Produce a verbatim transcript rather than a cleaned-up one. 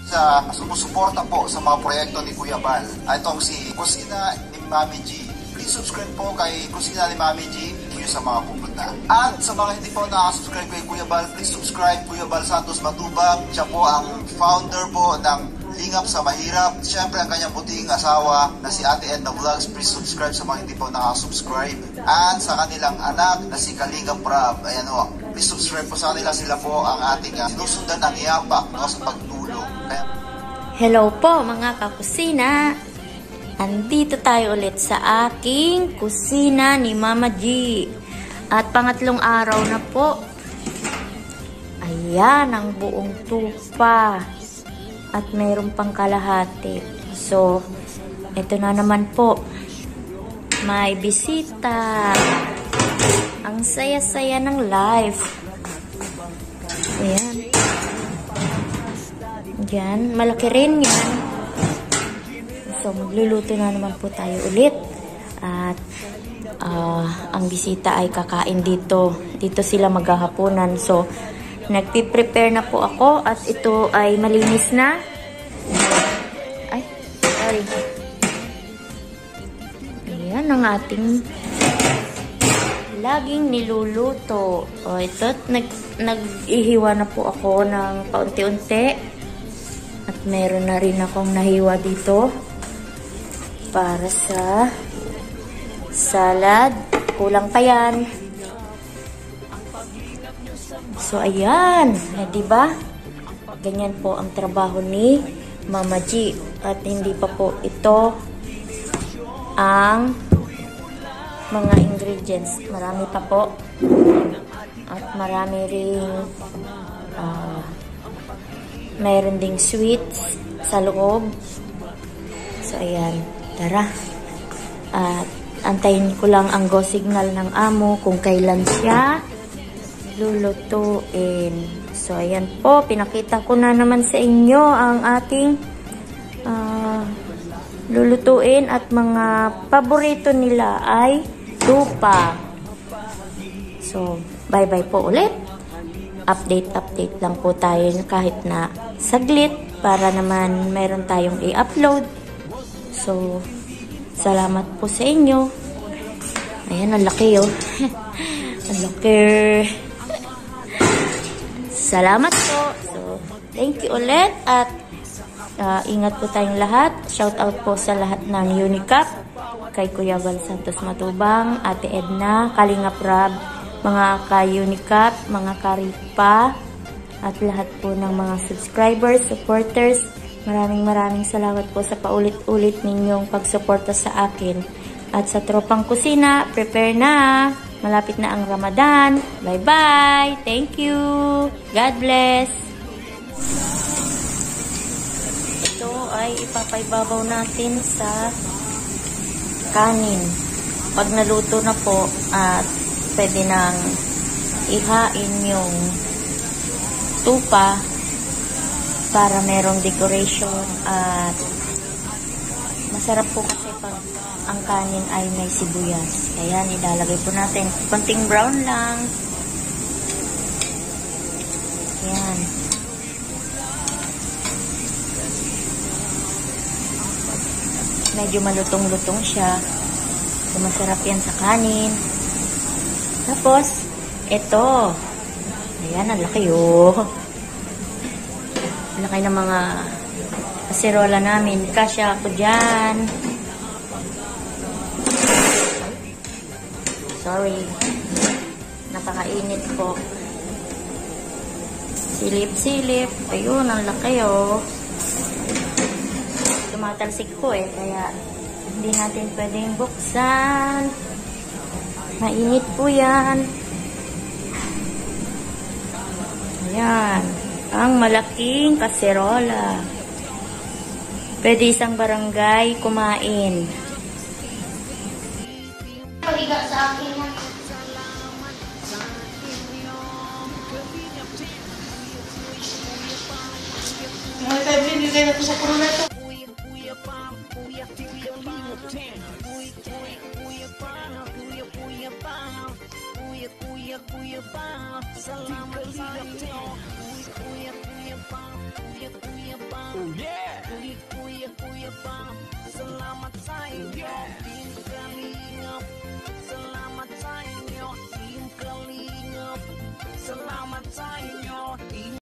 sa sumusuporta po sa mga proyekto ni Kuya Bal. Itong si Kusina ni Mami G. Please subscribe po kay Kusina ni Mami G sa mga pupunta. At sa mga hindi po nakasubscribe kay Kuya Bal, please subscribe Kuya Bal Santos Matubang. Siya po ang founder po ng Lingap sa Mahirap. Siyempre ang kanyang buting asawa na si Ate Edna Vlogs. Please subscribe sa mga hindi po nakasubscribe. At sa kanilang anak na si Kalingap Rab. Ayan o, please subscribe po sa kanila. Sila po ang ating uh, sinusundan ng yapak no, sa pagtulong. Kaya... Hello po mga kakusina! Andito tayo ulit sa aking kusina ni Mama G. At pangatlong araw na po. Ayan ang buong tupa. At mayroon pang kalahati. So, ito na naman po. May bisita. Ang saya-saya ng life. Ayan. Ayan. Malaki rin yan. So, magluluto na naman po tayo ulit. At, uh, ang bisita ay kakain dito. Dito sila maghahaponan. So, nagpiprepare na po ako. At ito ay malinis na. Ay, sorry. Ayan ang ating laging niluluto. O, ito, nag, nag-ihiwa na po ako ng paunti-unti. At meron na rin akong nahiwa dito. Para sa salad. Kulang pa yan. So, ayan. Eh, diba? Ganyan po ang trabaho ni Mama G. At hindi pa po ito ang mga ingredients. Marami pa po. At marami ring uh, mayroon ding sweets sa loob. So, ayan. Tara. At antayin ko lang ang go signal ng amo kung kailan siya lulutuin. So, ayan po. Pinakita ko na naman sa inyo ang ating uh, lulutuin at mga paborito nila ay tupa. So, bye-bye po ulit. Update-update lang po tayo kahit na saglit para naman meron tayong i-upload. So, salamat po sa inyo. Ayan, ang laki oh. Ang laki. Salamat po. So, thank you ulit. At, uh, ingat po tayong lahat. Shout out po sa lahat ng Unicap. Kay Kuya Bal Santos Matubang, Ate Edna, Kalingap Rab, mga ka-Unicap, mga ka-Ripa, at lahat po ng mga subscribers, supporters. Maraming maraming salamat po sa paulit-ulit ninyong pagsuporta sa akin. At sa tropang kusina, prepare na. Malapit na ang Ramadan. Bye-bye. Thank you. God bless. Ito ay ipapaibabaw natin sa kanin. Pag naluto na po at pwede nang ihain yung tupa para merong decoration at masarap po kasi pag ang kanin ay may sibuyas. Kaya nilalagay po natin konting brown lang. Ayan. Medyo malutong-lutong siya. So, masarap yan sa kanin. Tapos, ito. Ayan, ang laki oh. Laki ng mga kaserola namin. Kasya ako dyan. Sorry. Napakainit po. Silip-silip. Ayun, ang laki oh. Tumatalsik po eh. Kaya hindi natin pwedeng buksan. Mainit po yan. Ayan. Ang malaking kaserola. Pwede isang barangay kumain. Pahiga sa akin na. Mga tabi, nilagay na ito sa puno na ito. Oh yeah! Kuya, kuya, kuya pa, salamat sa inyo.